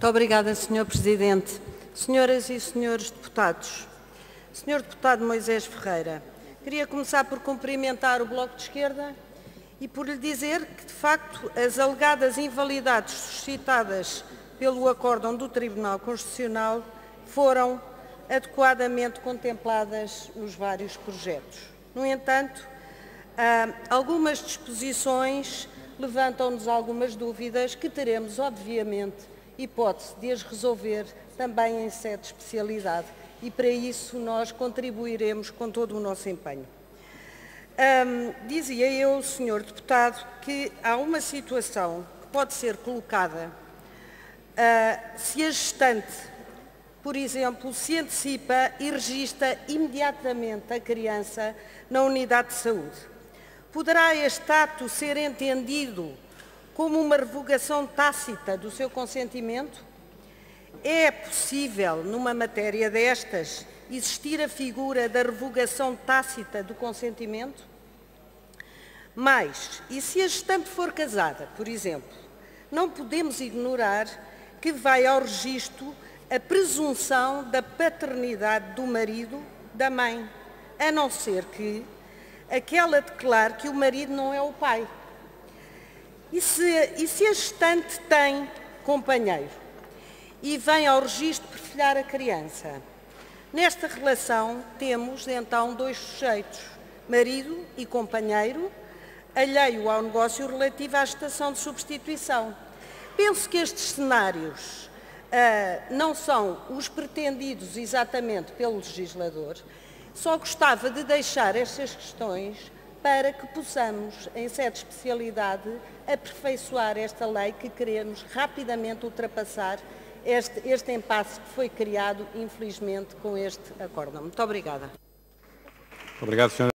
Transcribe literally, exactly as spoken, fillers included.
Muito obrigada, senhor Presidente. Senhoras e senhores deputados, senhor Deputado Moisés Ferreira, queria começar por cumprimentar o Bloco de Esquerda e por lhe dizer que, de facto, as alegadas invalidades suscitadas pelo acórdão do Tribunal Constitucional foram adequadamente contempladas nos vários projetos. No entanto, algumas disposições levantam-nos algumas dúvidas que teremos, obviamente, hipótese de as resolver também em sede de especialidade e, para isso, nós contribuiremos com todo o nosso empenho. Um, dizia eu, senhor Deputado, que há uma situação que pode ser colocada uh, se a gestante, por exemplo, se antecipa e registra imediatamente a criança na unidade de saúde. Poderá este ato ser entendido como uma revogação tácita do seu consentimento? É possível, numa matéria destas, existir a figura da revogação tácita do consentimento? Mas, e se a gestante for casada, por exemplo, não podemos ignorar que vai ao registro a presunção da paternidade do marido da mãe, a não ser que aquela declare que o marido não é o pai. E se, e se a gestante tem companheiro e vem ao registro perfilhar a criança? Nesta relação temos então dois sujeitos, marido e companheiro, alheio ao negócio relativo à gestação de substituição. Penso que estes cenários uh, não são os pretendidos exatamente pelo legislador. Só gostava de deixar estas questões para que possamos, em sede de especialidade, aperfeiçoar esta lei que queremos rapidamente ultrapassar este, este impasse que foi criado, infelizmente, com este acórdão. Muito obrigada. Obrigado, senhora